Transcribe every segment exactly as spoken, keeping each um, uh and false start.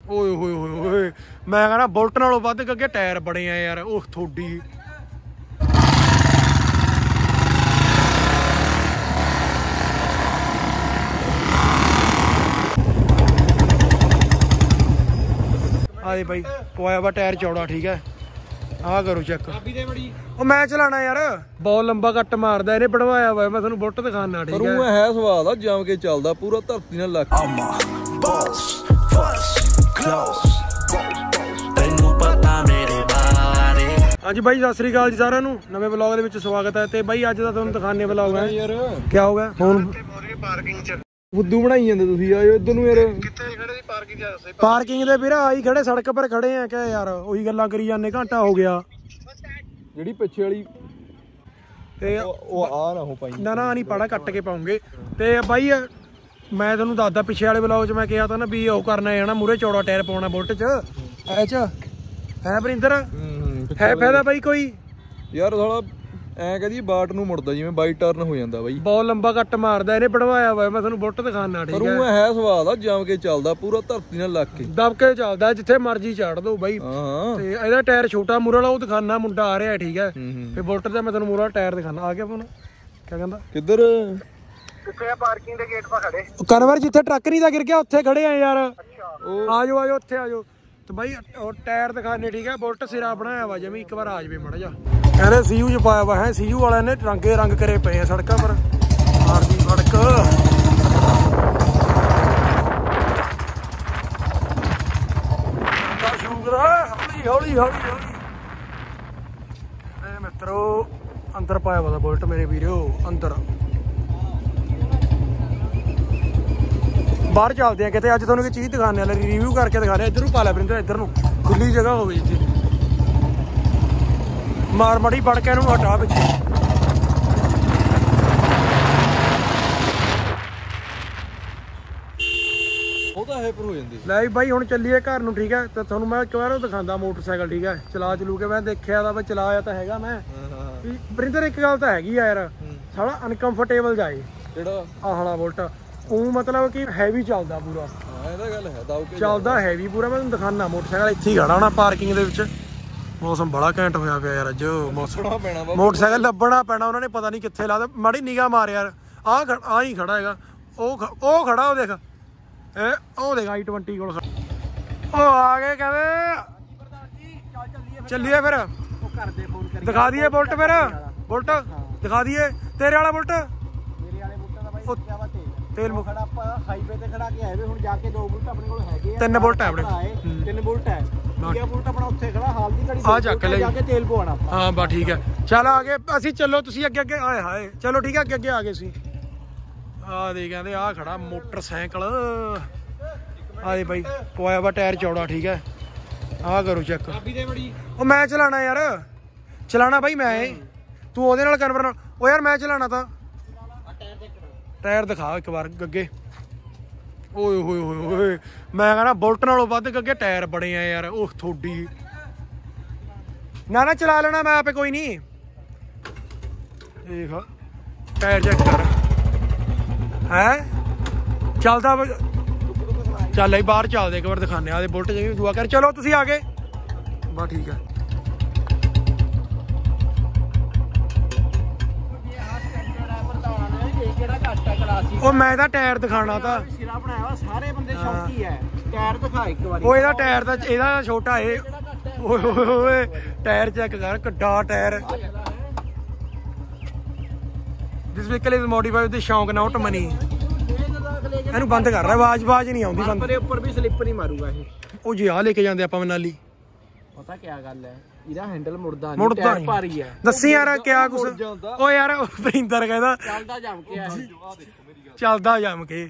ਓਏ ਹੋਏ ਹੋਏ ਹੋਏ मैं कहना बुलेट नालों वध अगे टायर बड़े आ यार। ओह थोड़ी आए भाई पवाया वा टायर चौड़ा ठीक है। आ करो चेक मैं चलाना यार बहुत लंबा कट मारदा इहने बढ़वाया वा। मैं तुहानूं बुलेट दिखाना ठीक है। है स्वाद आ जम के चलदा पूरा धरती नाल लग हाँ जी भाई सत श्री अकाल जी सारिਆਂ ਨੂੰ नवे ब्लॉग ਦੇ ਵਿੱਚ स्वागत है। ਤੇ भाई ਅੱਜ ਦਾ ਤੁਹਾਨੂੰ ਦਿਖਾਣੇ ब्लॉग है यार। क्या हो गया फोन पार्किंग च बुद्धू बनाई ਜਾਂਦੇ ਤੁਸੀਂ ਆਇਓ ਇੱਧਰ ਨੂੰ ਯਾਰ। ਕਿੱਥੇ ਖੜੇ ਸੀ ਪਾਰਕਿੰਗ ਜਾ ਦੱਸੇ ਪਾਰਕਿੰਗ ਦੇ ਵੀਰ ਆਈ ਖੜੇ ਸੜਕ ਪਰ ਖੜੇ ਆ ਕਿ ਯਾਰ ਉਹੀ ਗੱਲਾਂ ਕਰੀ ਜਾਂਦੇ ਘੰਟਾ ਹੋ ਗਿਆ। ਜਿਹੜੀ ਪਿੱਛੇ ਵਾਲੀ ਤੇ ਉਹ ਆ ਨਾ ਹੋ ਪਾਈ ਨਾ ਨਾ ਨਹੀਂ ਪਾੜਾ ਕੱਟ ਕੇ ਪਾਉਂਗੇ। ਤੇ ਬਾਈ ਮੈਂ ਤੁਹਾਨੂੰ ਦੱਸਦਾ ਪਿੱਛੇ ਵਾਲੇ ਬਲੌਗ 'ਚ ਮੈਂ ਕਿਹਾ ਤਾਂ ਨਾ ਵੀ ਉਹ ਕਰਨਾ ਹੈ ਨਾ ਮੂਰੇ ਚੌੜਾ ਟਾਇਰ ਪਾਉਣਾ ਬੁਲਟ 'ਚ ਐ 'ਚ ਹੈ ਵਰਿੰਦਰ ਹੈ ਫਾਇਦਾ ਬਾਈ ਕੋਈ ਯਾਰ ਸਾਲਾ ਐ ਕਹਦੀ ਬਾਟ ਨੂੰ ਮੁੜਦਾ ਜਿਵੇਂ ਬਾਈ ਟਰਨ ਹੋ ਜਾਂਦਾ ਬਾਈ। ਬਹੁਤ ਲੰਬਾ ਕੱਟ ਮਾਰਦਾ ਇਹਨੇ ਬਣਵਾਇਆ ਵਾ। ਮੈਂ ਤੁਹਾਨੂੰ ਬੁਲਟ ਦਿਖਾਣਾ ਠੀਕ ਹੈ। ਪਰ ਉਹ ਹੈ ਸਵਾਦ ਆ ਜਮ ਕੇ ਚੱਲਦਾ ਪੂਰਾ ਧਰਤੀ ਨਾਲ ਲੱਗ ਕੇ ਦਬ ਕੇ ਚੱਲਦਾ ਜਿੱਥੇ ਮਰਜੀ ਚੜ ਦੋ ਬਾਈ। ਹਾਂ ਤੇ ਇਹਦਾ ਟਾਇਰ ਛੋਟਾ ਮੂਰੇ ਵਾਲਾ ਉਹ ਦਿਖਾਣਾ ਮੁੰਡਾ ਆ ਰਿਹਾ ਠੀਕ ਹੈ। ਤੇ ਬੁਲਟ ਦਾ ਮੈਂ ਤੁਹਾਨੂੰ ਮੂਰੇ ਵਾਲਾ ਟਾਇਰ ਦਿਖਾਣਾ। ਆ ਗਿਆ ਫੋਨ ਕੀ ਕਹਿੰਦਾ ਕਿੱਧਰ ਕਿੱਥੇ ਆ ਪਾਰਕਿੰਗ ਦੇ ਗੇਟ 'ਪਾ ਖੜੇ ਕਨਵਰ ਜਿੱਥੇ ਟਰੱਕ ਨਹੀਂ ਦਾ ਗਿਰ ਗਿਆ ਉੱਥੇ ਖੜੇ ਆ ਯਾਰ। ਆ ਜਾਓ ਆ ਜਾਓ ਉੱਥੇ ਆ ਜਾਓ। ਤੇ ਬਾਈ ਉਹ ਟਾਇਰ ਦਿਖਾਣੇ ਠੀਕ ਹੈ। ਬੁਲਟ ਸਿਰਾ ਬਣਾਇਆ ਵਾ ਜਿਵੇਂ ਇੱਕ ਵਾਰ ਆ ਜਾਵੇ ਮੜਾ ਜਾ। ਕਹਿੰਦੇ ਸੀਯੂ 'ਚ ਪਾਇਆ ਵਾ ਹੈ। ਸੀਯੂ ਵਾਲਿਆਂ ਨੇ ਰੰਗੇ ਰੰਗ ਕਰੇ ਪਏ ਆ ਸੜਕਾਂ ਪਰ ਮਾਰਦੀ ਸੜਕ। ਸ਼ੂਗਰ ਹੌਲੀ ਹੌਲੀ ਹੌਲੀ ਹੌਲੀ ਇਹ ਮਿੱਤਰੋ ਅੰਦਰ ਪਾਇਆ ਵਾ ਬੁਲਟ ਮੇਰੇ ਵੀਰੋ ਅੰਦਰ। ਬਾਹਰ ਚੱਲਦੇ ਆ ਕਿਤੇ ਅੱਜ ਤੁਹਾਨੂੰ ਕੋਈ ਚੀਜ਼ ਦਿਖਾਣੇ ਵਾਲੇ ਰਿਵਿਊ ਕਰਕੇ ਦਿਖਾਣੇ। ਇੱਧਰ ਨੂੰ ਪਾ ਲੈ ਬਰਿੰਦਰ ਇੱਧਰ ਨੂੰ ਖੁੱਲੀ ਜਗ੍ਹਾ ਹੋਵੇ ਇੱਥੇ ਮਾਰ ਮੜੀ ਫੜ ਕੇ ਇਹਨੂੰ ਹਟਾ ਪਿੱਛੇ। ਉਹ ਤਾਂ ਹੈ ਪਰ ਹੋ ਜਾਂਦੀ ਲੈ ਬਾਈ ਹੁਣ ਚੱਲੀਏ ਘਰ ਨੂੰ ਠੀਕ ਹੈ। ਤੇ ਤੁਹਾਨੂੰ ਮੈਂ ਇੱਕ ਵਾਰ ਉਹ ਦਿਖਾਉਂਦਾ ਮੋਟਰਸਾਈਕਲ ਠੀਕ ਹੈ। ਚਲਾ ਚਲੂ ਕੇ ਮੈਂ ਦੇਖਿਆ ਤਾਂ ਚਲਾਇਆ ਤਾਂ ਹੈਗਾ ਮੈਂ। ਬਰਿੰਦਰ ਇੱਕ ਗੱਲ ਤਾਂ ਹੈਗੀ ਆ ਯਾਰ ਸਾਲਾ ਅਨਕੰਫਰਟੇਬਲ ਜਾਏ ਜਿਹੜਾ ਆਹ ਵਾਲਾ ਬੁਲਟ ਉਹ ਮਤਲਬ ਕਿ ਹੈਵੀ ਚੱਲਦਾ ਪੂਰਾ। ਹਾਂ ਇਹਦਾ ਗੱਲ ਹੈ ਦੌ ਕੇ ਚੱਲਦਾ ਹੈਵੀ ਪੂਰਾ। ਮੈਂ ਤੁਹਾਨੂੰ ਦਿਖਾਉਣਾ ਮੋਟਰਸਾਈਕਲ ਇੱਥੇ ਹੀ ਖੜਾ ਹੋਣਾ ਪਾਰਕਿੰਗ ਦੇ ਵਿੱਚ। ਮੌਸਮ ਬੜਾ ਘੈਂਟ ਹੋਇਆ ਪਿਆ ਯਾਰ ਅੱਜ। ਮੌਸਮ ਮੋਟਰਸਾਈਕਲ ਲੱਭਣਾ ਪੈਣਾ ਉਹਨਾਂ ਨੇ ਪਤਾ ਨਹੀਂ ਕਿੱਥੇ ਲਾ ਦੇ। ਮਾੜੀ ਨਿਗਾਹ ਮਾਰ ਯਾਰ ਆਹ ਆਹ ਹੀ ਖੜਾ ਹੈਗਾ। ਉਹ ਉਹ ਖੜਾ ਉਹ ਦੇਖ ਇਹ ਉਹ ਦੇਖ ਆਈ ਟਵੰਟੀ ਕੋਲ ਉਹ ਆ ਗਏ ਕਹਿੰਦੇ ਚੱਲੀਏ ਫਿਰ ਦਿਖਾ ਦਈਏ ਬੁਲਟ ਫਿਰ ਬੁਲਟ ਦਿਖਾ ਦਈਏ ਤੇਰੇ ਵਾਲਾ ਬੁਲਟ ਤੇਲ ਖੜਾ ਆਪਾਂ ਹਾਈਵੇ ਤੇ ਖੜਾ ਕੇ ਆਏ ਵੇ ਹੁਣ ਜਾ ਕੇ ਦੋ ਬੁਲਟ ਆਪਣੇ ਕੋਲ ਹੈਗੇ ਆ। ਤਿੰਨ ਬੁਲਟ ਹੈ ਆਪਣੇ ਤਿੰਨ ਬੁਲਟ ਹੈ। ਇਹ ਬੁਲਟ ਆਪਣਾ ਉੱਥੇ ਖੜਾ ਹਾਲ ਦੀ ਘੜੀ ਆ ਚੱਕ ਲੈ ਜਾ ਕੇ ਤੇਲ ਪਵਾਉਣਾ ਆਪਾਂ। ਹਾਂ ਬਸ ਠੀਕ ਹੈ ਚੱਲ ਆ ਗਏ ਅਸੀਂ। ਚਲੋ ਤੁਸੀਂ ਅੱਗੇ ਅੱਗੇ ਆਏ ਹਾਏ ਚਲੋ ਠੀਕ ਹੈ ਅੱਗੇ ਅੱਗੇ ਆ ਗਏ ਸੀ। ਆ ਦੇ ਕਹਿੰਦੇ ਆ ਖੜਾ ਮੋਟਰਸਾਈਕਲ ਆਏ ਬਾਈ ਪਵਾਇਆ ਵਾ ਟਾਇਰ ਚੌੜਾ ਠੀਕ ਹੈ। ਆ ਕਰੋ ਚੈੱਕ ਉਹ ਮੈਂ ਚਲਾਣਾ ਯਾਰ ਚਲਾਣਾ ਬਾਈ ਮੈਂ ਤੂੰ ਉਹਦੇ ਨਾਲ ਕਨਵਰ ਨਾਲ ਉਹ ਯਾਰ ਮੈਂ ਚਲਾਣਾ ਤਾਂ टायर दिखा एक बार अगे। ओए होए होए होए मैं कहना बुलेट नालों वध अगे टायर बड़े आ यार। ओह थोड़ी ना ना चला लेना मैं आपे कोई नहीं। देख टायर चेक कर है चलता चल बाहर चलते एक बार दिखाने आ बुलेट जी दुआ कर। चलो तुसी आ गए बस ठीक है। ਉਹ ਮੈਂ ਤਾਂ ਟਾਇਰ ਦਿਖਾਣਾ ਤਾਂ ਸਿਰਾ ਬਣਾਇਆ ਸਾਰੇ ਬੰਦੇ ਸ਼ੌਂਕੀ ਐ। ਟਾਇਰ ਦਿਖਾ ਇੱਕ ਵਾਰੀ। ਉਹ ਇਹਦਾ ਟਾਇਰ ਦਾ ਇਹਦਾ ਛੋਟਾ ਇਹ ਓਏ ਓਏ ਓਏ ਟਾਇਰ ਚੈੱਕ ਕਰ ਕਿੱਡਾ tyre. This vehicle is modified with ਸ਼ੌਂਕ ਨਾਟ ਮਨੀ। ਇਹਨੂੰ ਬੰਦ ਕਰ ਰਿਹਾ ਆਵਾਜ਼ ਆਵਾਜ਼ ਨਹੀਂ ਆਉਂਦੀ ਬੰਦ। ਪਰ ਉੱਪਰ ਵੀ ਸਲਿੱਪ ਨਹੀਂ ਮਾਰੂਗਾ ਇਹ। ਉਹ ਜੀ ਆ ਲੈ ਕੇ ਜਾਂਦੇ ਆਪਾਂ ਮਨਾਲੀ। ਪਤਾ ਕੀ ਗੱਲ ਹੈ ਇਹਦਾ ਹੈਂਡਲ ਮੁੜਦਾ ਨਹੀਂ ਮੁੜਦਾ ਟਾਇਰ ਭਾਰੀ ਹੈ। ਦੱਸੀ ਯਾਰ ਕਿਆ ਕੁਛ ਓ ਯਾਰ ਵਰਿੰਦਰ ਕਹਿੰਦਾ ਚੱਲਦਾ ਜਮ ਕੇ ਆ ਚੱਲਦਾ ਜਮ ਕੇ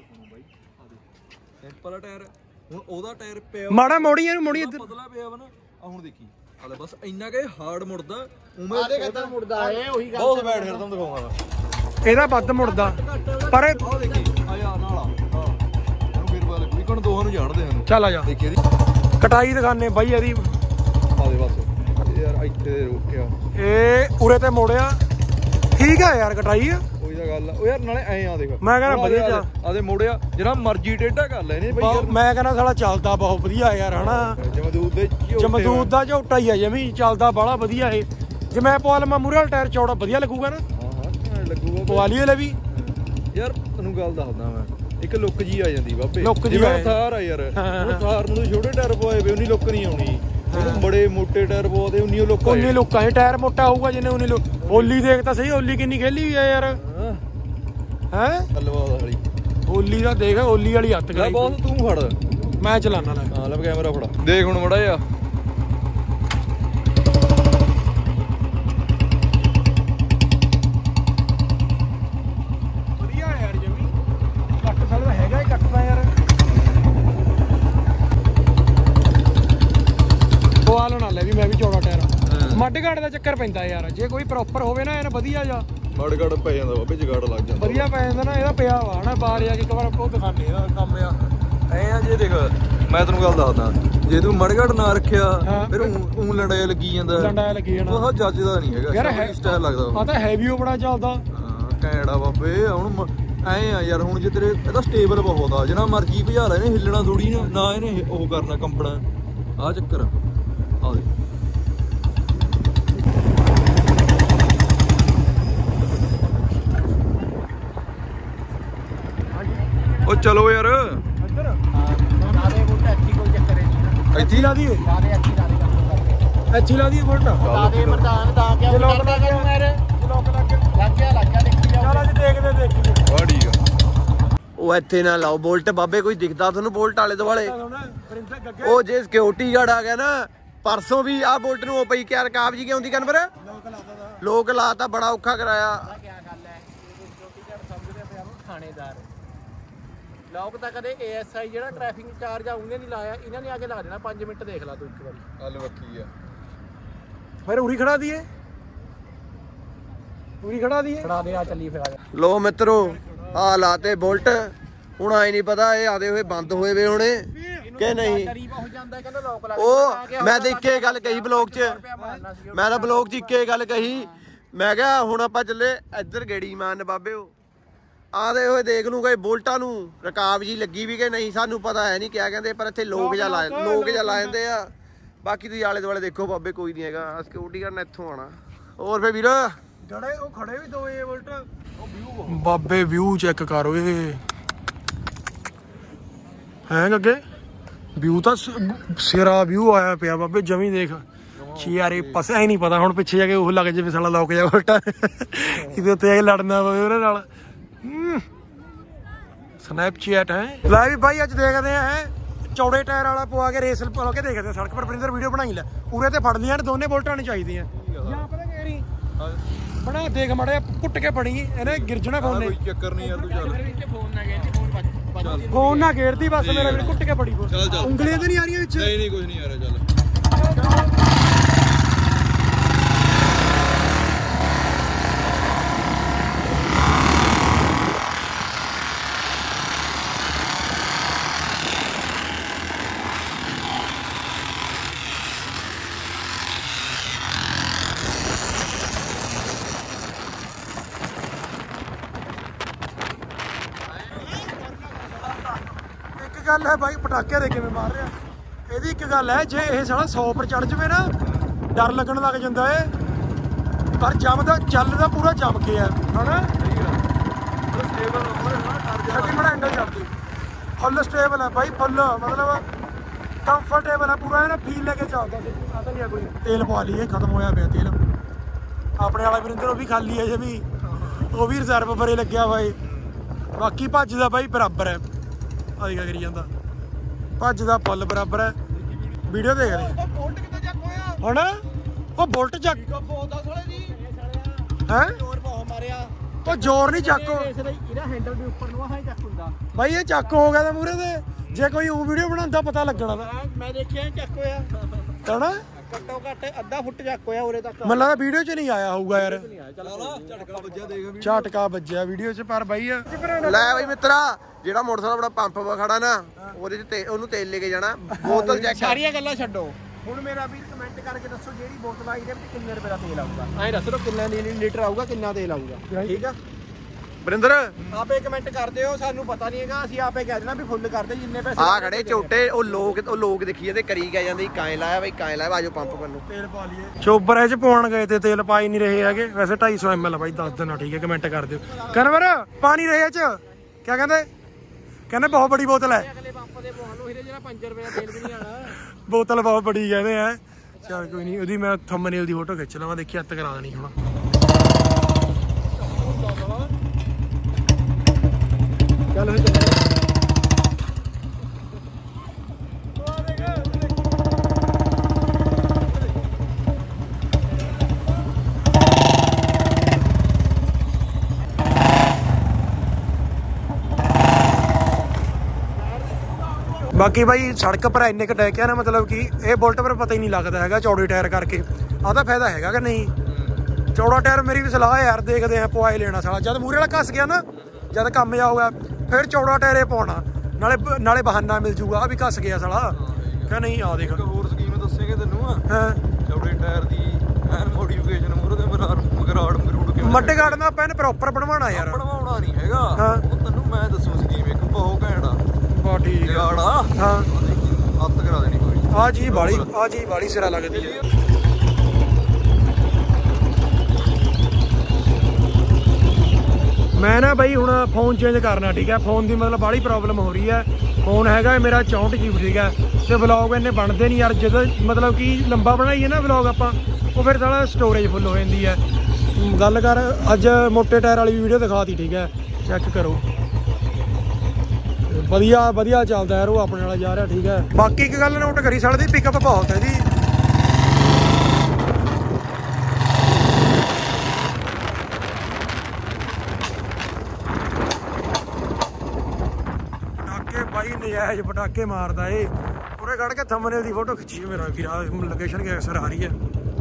ਸਿੰਪਲ ਟਾਇਰ। ਹੁਣ ਉਹਦਾ ਟਾਇਰ ਪਿਆ ਮਾੜਾ ਮੋੜੀ ਇਹਨੂੰ ਮੋੜੀ ਇੱਧਰ ਪਤਲਾ ਪਿਆ ਵਾ ਨਾ ਆ ਹੁਣ ਦੇਖੀ ਹਲੇ ਬਸ ਇੰਨਾ ਕਿ ਹਾਰਡ ਮੁੜਦਾ ਉਵੇਂ ਆਦੇ ਕਿੱਦਾਂ ਮੁੜਦਾ ਏ ਉਹੀ ਗੱਲ ਬਹੁਤ ਬੈਠ ਫਿਰ ਤੁਹਾਨੂੰ ਦਿਖਾਉਂਗਾ ਇਹਦਾ ਵੱਧ ਮੁੜਦਾ ਪਰ ਆਹ ਦੇਖੀ ਆ ਯਾਰ ਨਾਲ ਹਾਂ ਇਹਨੂੰ ਮੇਰੇ ਵਾਲੇ ਕੋਈ ਕੋਣ ਦੋਹਾਂ ਨੂੰ ਜਾਣਦੇ ਹਨ। ਚੱਲ ਆ ਜਾ ਦੇਖੀ ਇਹਦੀ ਕਟਾਈ ਦਿਖਾਣੇ ਬਾਈ ਇਹਦੀ ਆ ਦੇ ਬਸ ਯਾਰ ਇੱਥੇ ਰੋਕਿਆ ਇਹ ਉਰੇ ਤੇ ਮੋੜਿਆ ਠੀਕ ਆ ਯਾਰ ਕਟਾਈ ਆ ਕੋਈ ਤਾਂ ਗੱਲ ਆ ਉਹ ਯਾਰ ਨਾਲੇ ਐ ਆ ਦੇਖ ਮੈਂ ਕਹਿੰਦਾ ਵਧੀਆ ਚੱਲ ਆਦੇ ਮੋੜਿਆ ਜਿਹੜਾ ਮਰਜ਼ੀ ਟੇਢਾ ਕਰ ਲੈਨੇ ਬਈ ਯਾਰ ਮੈਂ ਕਹਿੰਦਾ ਸਾਲਾ ਚੱਲਦਾ ਬਹੁਤ ਵਧੀਆ ਯਾਰ ਹਨਾ ਜਮਦੂਦ ਦੇ ਜਮਦੂਦ ਦਾ ਝੋਟਾ ਹੀ ਆ ਜਮੀ ਚੱਲਦਾ ਬਾਹਲਾ ਵਧੀਆ ਇਹ ਜੇ ਮੈਂ ਪਵਾ ਲਵਾਂ ਮੂਹਰੇ ਵਾਲਾ ਟਾਇਰ ਚੌੜਾ ਵਧੀਆ ਲੱਗੂਗਾ ਨਾ ਹਾਂ ਹਾਂ ਲੱਗੂਗਾ ਪਵਾ ਲਈਏ ਲੈ ਵੀ ਯਾਰ ਤੈਨੂੰ ਗੱਲ ਦੱਸਦਾ ਮੈਂ ਇੱਕ ਲੁੱਕ ਜੀ ਆ ਜਾਂਦੀ ਬਾਬੇ ਲੁੱਕ ਜੀ ਜਿਵੇਂ ਥਾਰ ਆ ਯਾਰ ਉਹ ਥਾਰ ਨੂੰ ਛੋਟੇ ਟਾਇਰ ਪਵਾਏ ਵੇ ਉਨੀ ਲੁੱਕ ਨਹੀਂ ਆਉਣੀ ਇਹਨੂੰ ਬੜੇ ਮੋਟੇ ਟਾਇਰ ਪਵਾਦੇ ਉਨੀ ਲੁੱਕ ਉਨੀ ਲੁੱਕ ਆ ਟਾਇਰ ਮੋਟਾ ਹੋਊਗਾ ਜਿੰਨੇ ਉਨੀ ਲੁੱਕ ਓਲੀ ਦੇਖ ਤਾਂ ਸਹੀ ਓਲੀ ਕਿੰਨੀ ਖੇਲੀ ਵੀ ਆ ਯਾਰ ਹੈ ਹਲਵਾ ਵਾਲੀ ਓਲੀ ਦਾ ਦੇਖ ਓਲੀ ਵਾਲੀ ਹੱਥ ਲੈ ਬਹੁਤ ਤੂੰ ਫੜ ਮੈਂ ਚਲਾਣਾ ਲੈ ਹਾਂ ਲੈ ਕੈਮਰਾ ਫੜਾ ਦੇਖ ਹੁਣ ਮੜਾ ਜਾ ਵਧੀਆ ਯਾਰ ਜਮੀ ਕੱਟ ਸਕਦਾ ਹੈਗਾ ਹੀ ਕੱਟਦਾ ਯਾਰ ਪਵਾ ਲੈਣਾ ਲੈ ਵੀ ਮੈਂ ਵੀ ਚੌੜਾ ਟਾਇਰ ਮੱਡ ਘਾਟ ਦਾ ਚੱਕਰ ਪੈਂਦਾ ਯਾਰ ਜੇ ਕੋਈ ਪ੍ਰੋਪਰ ਹੋਵੇ ਨਾ ਇਹਨ ਵਧੀਆ ਜਾ ਮੜ ਗੜ ਪੈ ਜਾਂਦਾ ਬਾਬੇ ਜਗਾੜ ਲੱਗ ਜਾਂਦਾ ਵਧੀਆ ਪੈ ਜਾਂਦਾ ਨਾ ਇਹਦਾ ਪਿਆ ਵਾ ਹਨਾ ਬਾਹਰ ਜਾ ਕੇ ਇੱਕ ਵਾਰ ਉਹ ਦਿਖਾਣੇ ਇਹਦਾ ਕੰਮ ਆ ਐ ਆ ਜੇ ਦੇਖ ਮੈਂ ਤੈਨੂੰ ਗੱਲ ਦੱਸਦਾ ਜੇ ਤੂੰ ਮੜਗੜ ਨਾ ਰੱਖਿਆ ਫਿਰ ਉਹ ਲੰਡਾ ਲੱਗੀ ਜਾਂਦਾ ਲੰਡਾ ਲੱਗੀ ਜਾਣਾ ਉਹ ਜੱਜਦਾ ਨਹੀਂ ਹੈਗਾ ਯਾਰ ਸਟਾਈਲ ਲੱਗਦਾ ਆ ਤਾਂ ਹੈਵੀ ਉਹ ਬੜਾ ਚੱਲਦਾ ਹਾਂ ਕੈੜਾ ਬਾਬੇ ਹੁਣ ਐ ਆ ਯਾਰ ਹੁਣ ਜੇ ਤੇਰੇ ਇਹਦਾ ਸਟੇਬਲ ਬਹੁਤ ਆ ਜਿੰਨਾ ਮਰਜੀ ਭਜਾ ਲੈ ਇਹਨੇ ਹਿੱਲਣਾ ਥੋੜੀ ਨਾ ਨਾ ਇਹਨੇ ਉਹ ਕਰਨਾ ਕੰਪਣਾ ਆ ਚੱਕਰ ਆ ਦੇ ਉਹ ਚਲੋ ਯਾਰ ਇੱਧਰ ਨਾਲੇ ਬੁੱਟ ਅੱਛੀ ਕੋਈ ਚੱਕਰ ਨਹੀਂ ਇੱਥੇ ਲਾ ਦਈਏ ਨਾਲੇ ਅੱਛੀ ਨਾਲੇ ਕੰਮ ਇੱਥੇ ਲਾ ਦਈਏ ਬੁਲਟ ਨਾਲੇ ਮਰਦਾਨ ਦਾ ਗਿਆ ਕਰਦਾ ਕਰੂ ਮੇਰੇ ਲੋਕ ਲੱਗ ਲੱਗ ਗਿਆ ਲੱਗ ਗਿਆ ਦੇਖੀ ਜਾ ਚੱਲ ਅੱਜ ਦੇਖਦੇ ਦੇਖੀਏ ਆ ਠੀਕ ਆ ਉਹ ਇੱਥੇ ਨਾ ਲਾਓ ਬੋਲਟ ਬਾਬੇ ਕੋਈ ਦਿਖਦਾ ਤੁਹਾਨੂੰ ਬੋਲਟ ਵਾਲੇ ਦੁਆਲੇ ਉਹ ਜੇ ਸਿਕਿਉਰਿਟੀ ਗਾਰਡ ਆ ਗਿਆ ਨਾ ਪਰਸੋਂ ਵੀ ਆਹ ਬੋਲਟ ਨੂੰ ਉਹ ਪਈ ਕਿਆ ਰਕਾਬ ਜੀ ਕਿਉਂ ਦੀ ਕਨਵਰ ਲੋਕ ਲਾਤਾ ਬੜਾ ਔਖਾ ਕਰਾਇਆ ਕੀ ਗੱਲ ਹੈ ਸਿਕਿਉਰਿਟੀ ਗਾਰਡ ਸਮਝਦੇ ਪਿਆ ਨੂੰ ਥਾਣੇਦਾਰ ਲੋਕ ਤਾਂ ਕਦੇ ਏਐਸਆਈ ਜਿਹੜਾ ਟ੍ਰੈਫਿਕ ਚਾਰਜ ਆ ਉਹਨੇ ਨਹੀਂ ਲਾਇਆ ਇਹਨਾਂ ਨੇ ਆ ਕੇ ਲਾ ਦੇਣਾ ਪੰਜ ਮਿੰਟ ਦੇਖ ਲਾ ਤੂੰ ਇੱਕ ਵਾਰੀ ਹਲ ਵੱਖੀ ਆ ਫਿਰ ਉਰੀ ਖੜਾ ਦਈਏ ਉਰੀ ਖੜਾ ਦਈਏ ਖੜਾ ਦੇ ਆ ਚੱਲੀ ਫਿਰ ਆ ਲੋ ਮਿੱਤਰੋ ਆ ਲਾਤੇ ਬੋਲਟ ਹੁਣ ਆਈ ਨਹੀਂ ਪਤਾ ਇਹ ਆਦੇ ਹੋਏ ਬੰਦ ਹੋਏ ਵੇ ਹੁਣੇ ਕਿ ਨਹੀਂ ਕਰੀਬ ਹੋ ਜਾਂਦਾ ਕਹਿੰਦਾ ਲੋਕ ਲਾ ਉਹ ਮੈਂ ਤਾਂ ਇੱਕੇ ਗੱਲ ਕਹੀ ਬਲੌਗ 'ਚ ਮੈਂ ਤਾਂ ਬਲੌਗ 'ਚ ਇੱਕੇ ਗੱਲ ਕਹੀ ਮੈਂ ਕਿਹਾ ਹੁਣ ਆਪਾਂ ਚੱਲੇ ਇੱਧਰ ਗੇੜੀ ਮਾਰਨ ਬਾਬਿਓ ਆਦੇ ਹੋਏ ਦੇਖ ਲੂਗਾ ਇਹ ਬੋਲਟਾਂ ਨੂੰ ਰਕਾਬ ਜੀ ਲੱਗੀ ਵੀ ਕਿ ਨਹੀਂ ਸਾਨੂੰ ਪਤਾ ਹੈ ਨਹੀਂ ਕਿਆ ਕਹਿੰਦੇ ਪਰ ਇੱਥੇ ਲੋਕ ਜਾ ਲਾ ਲੋਕ ਜਾ ਲਾ ਜਾਂਦੇ ਆ ਬਾਕੀ ਤੁਸੀਂ ਆਲੇ ਦੁਆਲੇ ਦੇਖੋ ਬਾਬੇ ਕੋਈ ਨਹੀਂ ਹੈਗਾ ਸਿਕਿਉਰਿਟੀ ਗਾਰਡ ਨੇ ਇੱਥੋਂ ਆਣਾ ਹੋਰ ਫੇ ਵੀਰ ਜੜੇ ਉਹ ਖੜੇ ਵੀ ਦੋਏ ਬੁਲਟ ਉਹ ਵਿਊ ਬਾਬੇ ਵਿਊ ਚੈੱਕ ਕਰ ਓਏ ਹੈ ਅੱਗੇ ਵਿਊ ਤਾਂ ਸਿਰਾ ਵਿਊ ਆਇਆ ਪਿਆ ਬਾਬੇ ਜਮੀ ਦੇਖ ਚਿਆਰੇ ਪਸੇ ਹੀ ਨਹੀਂ ਪਤਾ ਹੁਣ ਪਿੱਛੇ ਜਾ ਕੇ ਉਹ ਲੱਗ ਜਾਵੇ ਸਾਲਾ ਲੋਕ ਜਾ ਬੋਲਟਾ ਇਹਦੇ ਉੱਤੇ ਆ ਕੇ ਲੜਨਾ ਪਵੇ ਉਹਦੇ ਨਾਲ ਸਨੈਪਚੈਟ ਹੈ ਲੈ ਵੀ ਭਾਈ ਅੱਜ ਦੇਖਦੇ ਆ ਚੌੜੇ ਟਾਇਰ ਵਾਲਾ ਪਵਾ ਕੇ ਰੇਸ ਪਾ ਕੇ ਦੇਖਦੇ ਆ ਸੜਕ ਪਰ ਪ੍ਰਿੰਦਰ ਵੀਡੀਓ ਬਣਾਈ ਲੈ ਪੂਰੇ ਤੇ ਫੜ ਲੀਆਂ ਦੋਨੇ ਬੋਲਟਾਂ ਨਹੀਂ ਚਾਹੀਦੀਆਂ ਜਾਂ ਪਤਾ ਕਹਿ ਰਹੀ ਬਣਾ ਦੇਖ ਮੜਿਆ ਕੁੱਟ ਕੇ ਬਣੀ ਇਹਨੇ ਗਿਰਜਣਾ ਫੋਨ ਨੇ ਕੋਈ ਚੱਕਰ ਨਹੀਂ ਯਾਰ ਤੂੰ ਚੱਲ ਫੋਨ ਨਾ ਗਏ ਫੋਨ ਫੋਨ ਨਾ ਗੇੜਦੀ ਬਸ ਮੇਰਾ ਵੀ ਕੁੱਟ ਕੇ ਬੜੀ ਚੱਲ ਚੱਲ ਉਂਗਲੀਆਂ ਤੇ ਨਹੀਂ ਆ ਰਹੀਆਂ ਵਿੱਚ ਨਹੀਂ ਨਹੀਂ ਕੁਝ ਨਹੀਂ ਆ ਰਿਹਾ ਚੱਲ ਇੱਕ ਗੱਲ ਹੈ ਬਾਈ ਪਟਾਕੇ ਦੇ ਕਿਵੇਂ ਮਾਰ ਰਿਹਾ ਇਹਦੀ ਇੱਕ ਗੱਲ ਹੈ ਜੇ ਇਹ ਸਾਲਾ ਸੌ ਪਰ ਚੜ ਜਵੇ ਨਾ ਡਰ ਲੱਗਣ ਲੱਗ ਜਾਂਦਾ ਏ ਪਰ ਜਮਦਾ ਚੱਲਦਾ ਪੂਰਾ ਜਮ ਕੇ ਆ ਹਨਾ ਛੱਡੀ ਮੜਾ ਐਂਗਲ ਚੱਲਦੀ ਫੁੱਲ ਸਟੇਬਲ ਹੈ ਬਾਈ ਫੁੱਲ ਮਤਲਬ ਕੰਫਰਟੇਬਲ ਹੈ ਪੂਰਾ ਇਹਨੇ ਫੀਲ ਲੈ ਕੇ ਚੱਲਦਾ ਆ ਤਾਂ ਨਹੀਂ ਕੋਈ ਤੇਲ ਪਵਾ ਲਈਏ ਖਤਮ ਹੋਇਆ ਪਿਆ ਤੇਲ ਆਪਣੇ ਵਾਲਾ ਵਰਿੰਦਰ ਉਹ ਵੀ ਖਾਲੀ ਹੈ ਜੇ ਵੀ ਉਹ ਵੀ ਰਿਜ਼ਰਵ ਭਰੇ ਲੱਗਿਆ ਬਾਈ ਬਾਕੀ ਭੱਜ ਦਾ ਬਾਈ ਬਰਾਬਰ ਹੈ ਆਦੀ ਕਰੀ ਜਾਂਦਾ ਭੱਜ ਦਾ ਫੁੱਲ ਬਰਾਬਰ ਹੈ ਵੀਡੀਓ ਦੇਖ ਰਹੇ ਬੋਲਟ ਕਿੱਥੇ ਚੱਕ ਹੋਇਆ ਹੁਣ ਉਹ ਬੁਲਟ ਚੱਕ ਬਹੁਤ ਆ ਸਾਲੇ ਦੀ ਹੈ ਜ਼ੋਰ ਬਹੁਤ ਮਾਰਿਆ ਉਹ ਜ਼ੋਰ ਨਹੀਂ ਚੱਕੋ ਇਹਦਾ ਹੈਂਡਲ ਦੇ ਉੱਪਰ ਨੂੰ ਆਹ ਚੱਕ ਹੁੰਦਾ ਬਾਈ ਇਹ ਚੱਕ ਹੋ ਗਿਆ ਤਾਂ ਮੂਰੇ ਤੇ ਜੇ ਕੋਈ ਉਹ ਵੀਡੀਓ ਬਣਾਉਂਦਾ ਪਤਾ ਲੱਗਣਾ ਤਾਂ ਮੈਂ ਦੇਖਿਆ ਚੱਕ ਹੋਇਆ ਹਨਾ ਘੱਟੋ ਘੱਟ ਅੱਧਾ ਫੁੱਟ ਚੱਕ ਹੋਇਆ ਉਰੇ ਤੱਕ ਮੈਨੂੰ ਲੱਗਦਾ ਵੀਡੀਓ 'ਚ ਨਹੀਂ ਆਇਆ ਹੋਊਗਾ ਯਾਰ ਝਟਕਾ ਵੱਜਿਆ ਦੇਖ ਝਟਕਾ ਵੱਜਿਆ ਵੀਡੀਓ 'ਚ ਪਰ ਬਾਈ ਆ ਲੈ ਬਈ ਮਿੱਤਰਾ ਜਿਹੜਾ ਮੋਟਰਸਾਈਕਲ ਆਪਣਾ ਪੰਪ ਵਾ ਖੜਾ ਨਾ ਉਹਦੇ 'ਚ ਤੇ ਉਹਨੂੰ ਤੇਲ ਲੈ ਕੇ ਜਾਣਾ ਬੋਤਲ ਚੈੱਕ ਕਰ ਸਾਰੀਆਂ ਗੱਲਾਂ ਛੱਡੋ ਹੁਣ ਮੇਰਾ ਵੀਰ ਕਮੈਂਟ ਕਰਕੇ ਦੱਸੋ ਜਿਹੜੀ ਬੋਤਲ ਆ ਇਹਦੇ ਵਿੱਚ ਕਿੰਨੇ ਰੁਪਏ ਦਾ ਤੇਲ ਆਊਗਾ ਐਂ ਦੱਸ ਦਿਓ ਕਿੰਨਾ ਲੀਟਰ ਆਊਗਾ ਕਿੰਨਾ ਤੇਲ ਆਊਗਾ ਠੀਕ ਆ ਵਰਿੰਦਰ ਆਪੇ ਕਮੈਂਟ ਕਰ ਦਿਓ ਸਾਨੂੰ ਪਤਾ ਨਹੀਂ ਹੈਗਾ ਅਸੀਂ ਆਪੇ ਕਹਿ ਦੇਣਾ ਵੀ ਫੁੱਲ ਕਰਦੇ ਜਿੰਨੇ ਪੈਸੇ ਆ ਖੜੇ ਝੋਟੇ ਉਹ ਲੋਕ ਉਹ ਲੋਕ ਦੇਖੀ ਜਾਂਦੇ ਕਰੀ ਗਏ ਜਾਂਦੇ ਕਾਏ ਲਾਇਆ ਬਈ ਕਾਏ ਲਾਇਆ ਆਜੋ ਪੰਪ ਪੰਨੂ ਤੇਲ ਪਾ ਲਈਏ ਚੋਬਰ ਇਹ ਚ ਪਾਉਣ ਗਏ ਤੇ ਤੇਲ ਪਾਈ ਨਹੀਂ ਰਹੇ ਹੈਗੇ ਵੈਸੇ ਢਾਈ ਸੌ ਐਮ ਐਲ ਬਾਈ ਦੱਸ ਦੇਣਾ ਠੀਕ ਹੈ ਕਮੈਂਟ ਕਰ ਦਿਓ ਕਨਵਰ ਪਾਣੀ ਰਹੇ ਚ ਕਿਆ ਕਹਿੰਦੇ ਕਹਿੰਦੇ ਬਹੁਤ ਬੜੀ ਬੋਤਲ ਹੈ ਅਗਲੇ ਪੰਪ ਦੇ ਪਾਉਣ ਨੂੰ ਇਹਦੇ ਜਿਹੜਾ ਪੰਜ ਰੁਪਏ ਦਾ ਤੇਲ ਵੀ ਨਹੀਂ ਆਣਾ ਬੋਤਲ ਬਹੁਤ ਬੜੀ ਕਹਿੰਦੇ ਆ ਚਲ ਕੋਈ ਨਹੀਂ ਉਹਦੀ ਮੈਂ ਥੰਬਨੇਲ ਦੀ ਫੋਟੋ ਖਿੱਚ ਲਵਾਂ ਦੇਖੀ ਹੱਥ ਕਰਾ ਦੇਣੀ ਹੁਣ ਚੱਲ ਬਾਕੀ ਬਾਈ ਸੜਕ ਪਰ ਇੰਨੇ ਕੁ ਡੈਕਿਆ ਨਾ ਮਤਲਬ ਕਿ ਇਹ ਬੁਲਟ ਪਰ ਪਤਾ ਹੀ ਨਹੀਂ ਲੱਗਦਾ ਹੈਗਾ ਚੌੜੇ ਟਾਇਰ ਕਰਕੇ ਆਹ ਤਾਂ ਫਾਇਦਾ ਹੈਗਾ ਕਿ ਨਹੀਂ ਚੌੜਾ ਟਾਇਰ ਮੇਰੀ ਵੀ ਸਲਾਹ ਯਾਰ ਦੇਖਦੇ ਆ ਪਵਾਏ ਲੈਣਾ ਸਾਲਾ ਜਦ ਮੂਹਰੇ ਵਾਲਾ ਘਸ ਗਿਆ ਨਾ ਜਦ ਕੰਮ ਜਾਊਗਾ ਫਿਰ ਚੌੜਾ ਟਾਇਰ ਇਹ ਪਾਉਣਾ ਨਾਲੇ ਨਾਲੇ ਬਹਾਨਾ ਮਿਲ ਜੂਗਾ ਆ ਵੀ ਘਸ ਗਿਆ ਸਾਲਾ ਕਹ ਨਹੀਂ ਆ ਦੇਖ ਹੋਰ ਸਕੀਮ ਦੱਸੇਗੇ ਤੈਨੂੰ ਹਾਂ ਚੌੜੇ ਟਾਇਰ ਦੀ ਐਨ ਮੋਡੀਫਿਕੇਸ਼ਨ ਮੂਹਰੇ ਤੇ ਮਰਾੜ ਮਗਰਾੜ ਮਗਰੂੜ ਕਿਵੇਂ ਮੱਡੇ ਗਾਰਡ ਦਾ ਪੈਨ ਪ੍ਰੋਪਰ ਬਣਵਾਉਣਾ ਯਾਰ ਬਣਵਾਉਣਾ ਨਹੀਂ ਹੈਗਾ ਹਾਂ ਉਹ ਤੈਨੂੰ ਮੈਂ ਦੱਸੂ ਸਕੀਮ ਇੱਕ ਬਹੁਤ ਘੈਂਟ ਆ ਬਾ ਠੀਕ ਆ ਗਾੜਾ ਹਾਂ ਹੱਥ ਕਰਾ ਦੇਣੀ ਕੋਈ ਆ ਜੀ ਬਾਲੀ ਆ ਜੀ ਬਾਲੀ ਸਿਰਾ ਲੱਗਦੀ ਹੈ ਮੈਂ ਨਾ ਬਈ ਹੁਣ ਫੋਨ ਚੇਂਜ ਕਰਨਾ ਠੀਕ ਹੈ ਫੋਨ ਦੀ ਮਤਲਬ ਬਾਹਲੀ ਪ੍ਰੋਬਲਮ ਹੋ ਰਹੀ ਹੈ ਫੋਨ ਹੈਗਾ ਮੇਰਾ ਚੌਂਹਠ ਜੀ ਬੀ ਠੀਕ ਹੈ ਤੇ ਵਲੌਗ ਇੰਨੇ ਬਣਦੇ ਨਹੀਂ ਯਾਰ ਜਦੋਂ ਮਤਲਬ ਕਿ ਲੰਬਾ ਬਣਾਈਏ ਨਾ ਵਲੌਗ ਆਪਾਂ ਉਹ ਫਿਰ ਸਾਲਾ ਸਟੋਰੇਜ ਫੁੱਲ ਹੋ ਜਾਂਦੀ ਹੈ ਗੱਲ ਕਰ ਅੱਜ ਮੋਟੇ ਟਾਇਰ ਵਾਲੀ ਵੀਡੀਓ ਦਿਖਾਤੀ ਠੀਕ ਹੈ ਚੈੱਕ ਕਰੋ ਵਧੀਆ ਵਧੀਆ ਚੱਲਦਾ ਯਾਰ ਉਹ ਆਪਣੇ ਵਾਲਾ ਜਾ ਰਿਹਾ ਠੀਕ ਹੈ ਬਾਕੀ ਇੱਕ ਗੱਲ ਨੋਟ ਕਰੀ ਸਾਡੀ ਪਿਕਅਪ ਬਹੁਤ ਹੈ ਇਹਦੀ ਪਟਾਕੇ ਬਾਈ ਨਜਾਇਜ਼ ਪਟਾਕੇ ਮਾਰਦਾ ਏ ਪੂਰੇ ਕੱਢ ਕੇ ਥੰਬਨੇਲ ਦੀ ਫੋਟੋ ਖਿੱਚੀ ਮੇਰਾ ਵੀਰ ਲੋਕੇਸ਼ਨ ਕੇ ਅਕਸਰ ਆ ਰਹੀ ਹੈ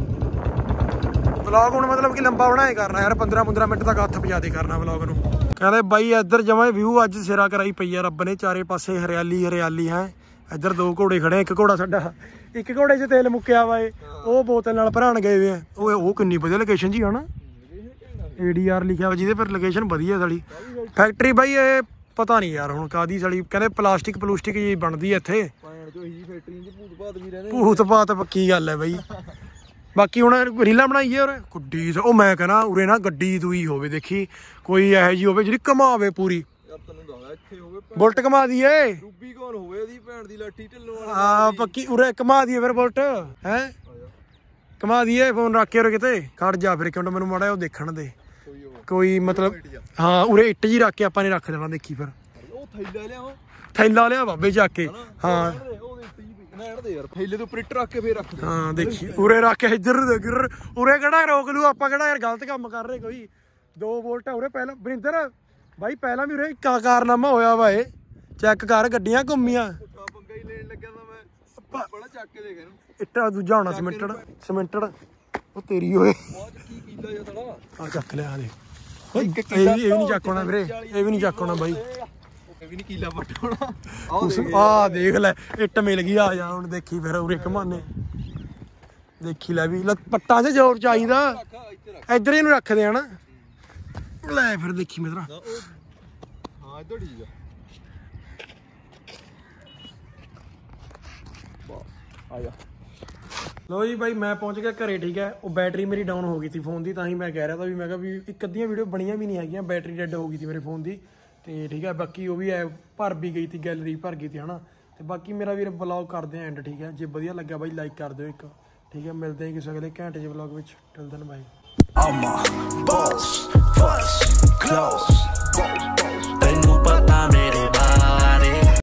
ਵਲੌਗ ਹੁਣ ਮਤਲਬ ਕਿ ਲੰਬਾ ਬਣਾਏ ਕਰਨਾ ਯਾਰ ਪੰਦਰਾਂ ਪੰਦਰਾਂ ਮਿੰਟ ਤੱਕ ਹੱਥ ਪਜਾ ਦੇ ਕਰਨਾ ਵਲੌਗ ਨੂੰ ਕਹਿੰਦੇ ਬਾਈ ਇੱਧਰ ਜਮਾਂ ਵਿਊ ਅੱਜ ਸਿਰਾ ਕਰਾਈ ਪਈ ਆ ਰੱਬ ਨੇ ਚਾਰੇ ਪਾਸੇ ਹਰਿਆਲੀ ਹਰਿਆਲੀ ਹੈ ਇੱਧਰ ਦੋ ਘੋੜੇ ਖੜੇ ਇੱਕ ਘੋੜਾ ਸਾਡਾ ਇੱਕ ਘੋੜੇ 'ਚ ਤੇਲ ਮੁੱਕਿਆ ਵਾ ਏ ਉਹ ਬੋਤਲ ਨਾਲ ਭਰਾਣ ਗਏ ਵੇ ਆ ਉਹ ਉਹ ਕਿੰਨੀ ਵਧੀਆ ਲੋਕੇਸ਼ਨ ਜੀ ਹਨਾ ਏ ਡੀ ਆਰ ਲਿਖਿਆ ਵਾ ਜਿਹਦੇ ਪਰ ਲੋਕੇਸ਼ਨ ਵਧੀਆ ਸਾਡੀ ਫੈਕਟਰੀ ਬਾਈ ਇਹ ਪਤਾ ਨਹੀਂ ਯਾਰ ਹੁਣ ਕਾਦੀ ਸਾਡੀ ਕਹਿੰਦੇ ਪਲਾਸਟਿਕ ਪਲੂਸਟਿਕ ਜੀ ਬਣਦੀ ਹੈ ਇੱਥੇ ਭੂਤ ਭਾਤ ਪੱਕੀ ਗੱਲ ਹੈ ਬਾਈ ਬਾਕੀ ਹੁਣ ਰੀਲਾਂ ਬਣਾਈਏ ਉਰੇ ਗੁੱਡੀ ਉਹ ਮੈਂ ਕਹਿੰਦਾ ਉਰੇ ਨਾ ਗੱਡੀ ਦੂਈ ਹੋਵੇ ਦੇਖੀ ਕੋਈ ਇਹੋ ਜਿਹੀ ਹੋਵੇ ਜਿਹੜੀ ਘਮਾਵੇ ਪੂਰੀ ਬੁਲਟ ਘਮਾ ਦਈਏ ਰੂਬੀ ਕੌਣ ਹੋਵੇ ਇਹਦੀ ਭੈਣ ਦੀ ਲਾਠੀ ਢਿੱਲੋਂ ਹਾਂ ਪੱਕੀ ਉਰੇ ਘਮਾ ਦਈਏ ਫਿਰ ਬੁਲਟ ਹੈ ਘਮਾ ਦਈਏ ਫੋਨ ਰੱਖ ਕੇ ਉਰੇ ਕਿਤੇ ਖੜ ਜਾ ਫਿਰ ਕਿਉਂ ਮੈਨੂੰ ਮਾੜਾ ਉਹ ਦੇਖਣ ਦੇ ਕੋਈ ਮਤਲਬ ਹਾਂ ਉਰੇ ਇੱਟ ਜੀ ਰੱਖ ਕੇ ਆਪਾਂ ਨੇ ਰੱਖ ਦੇਣਾ ਦੇਖੀ ਫਿਰ ਉਹ ਥੈਲਾ ਲਿਆਓ ਥੈਲਾ ਲਿਆ ਬਾਬੇ ਜਾ ਕੇ ਹਾਂ ਯਾਰ ਥੈਲੇ ਦੇ ਉੱਪਰ ਇੱਟ ਰੱਖ ਕੇ ਫੇਰ ਰੱਖ ਦੇ ਹਾਂ ਦੇਖੀ ਉਰੇ ਰੱਖ ਕੇ ਇੱਧਰ ਉਰੇ ਕਿਹੜਾ ਰੋਕ ਲੂ ਆਪਾਂ ਕਿਹੜਾ ਯਾਰ ਗਲਤ ਕੰਮ ਕਰ ਰਹੇ ਕੋਈ ਦੋ ਵੋਲਟ ਉਰੇ ਪਹਿਲਾਂ ਵਰਿੰਦਰ ਬਾਈ ਪਹਿਲਾਂ ਵੀ ਉਰੇ ਕਾ ਕਾਰਨਾਮਾ ਹੋਇਆ ਵਾ ਇਹ ਚੈੱਕ ਕਰ ਗੱਡੀਆਂ ਘੁੰਮੀਆਂ ਪੰਗਾ ਹੀ ਲੈਣ ਲੱਗਿਆ ਤਾਂ ਮੈਂ ਬੜਾ ਚੱਕ ਕੇ ਦੇਖ ਇਹਨੂੰ ਇੱਟਾ ਦੂਜਾ ਹੋਣਾ ਸਿਮੈਂਟਡ ਸਿਮੈਂਟਡ ਉਹ ਤੇਰੀ ਓਏ ਕੀ ਕੀਤਾ ਜਾ ਸਾਲਾ ਆ ਚੱਕ ਲਿਆ ਦੇ ਇਹ ਵੀ ਇਹ ਵੀ ਨਹੀਂ ਚੱਕ ਹੋਣਾ ਵੀਰੇ ਇਹ ਵੀ ਨਹੀਂ ਚੱਕ ਹੋਣਾ ਬਾਈ ਇਹ ਵੀ ਨਹੀਂ ਕੀਲਾ ਪਟਾਉਣਾ ਆ ਦੇਖ ਲੈ ਇੱਟ ਮਿਲ ਗਈ ਆ ਜਾ ਹੁਣ ਦੇਖੀ ਫਿਰ ਉਰੇ ਘਮਾਨੇ ਦੇਖੀ ਲੈ ਵੀ ਪੱਟਾਂ 'ਚ ਜ਼ੋਰ ਚਾਹੀਦਾ ਇੱਧਰ ਇਹਨੂੰ ਰੱਖਦੇ ਆ ਨਾ ਲੈ ਫਿਰ ਦੇਖੀ ਮੇਰਾ ਹਾਂ ਇੱਧਰ ਠੀਕ ਆ ਆ ਜਾ ਲੋ ਜੀ ਬਾਈ ਮੈਂ ਪਹੁੰਚ ਗਿਆ ਘਰੇ ਠੀਕ ਹੈ ਉਹ ਬੈਟਰੀ ਮੇਰੀ ਡਾਊਨ ਹੋ ਗਈ ਸੀ ਫੋਨ ਦੀ ਤਾਂ ਹੀ ਮੈਂ ਕਹਿ ਰਿਹਾ ਤਾਂ ਵੀ ਮੈਂ ਕਿਹਾ ਵੀ ਇੱਕ ਅੱਧੀਆਂ ਵੀਡੀਓ ਬਣੀਆਂ ਵੀ ਨਹੀਂ ਹੈਗੀਆਂ ਬੈਟਰੀ ਡੈਡ ਹੋ ਗਈ ਸੀ ਮੇਰੇ ਫੋਨ ਦੀ ਤੇ ਠੀਕ ਹੈ ਬਾਕੀ ਉਹ ਵੀ ਐ ਭਰ ਵੀ ਗਈ ਸੀ ਗੈਲਰੀ ਭਰ ਗਈ ਸੀ ਹਨਾ ਤੇ ਬਾਕੀ ਮੇਰਾ ਵੀਰ ਵਲੌਗ ਕਰਦੇ ਆ ਐਂਡ ਠੀਕ ਹੈ ਜੇ ਵਧੀਆ ਲੱਗਾ ਬਾਈ ਲਾਈਕ ਕਰ ਦਿਓ ਇੱਕ ਠੀਕ ਹੈ ਮਿਲਦੇ ਹਾਂ ਕਿਸੇ ਅਗਲੇ ਘੰਟੇ ਦੇ ਵਲੌਗ ਵਿੱਚ till then bye I'm a boss, fuss, close.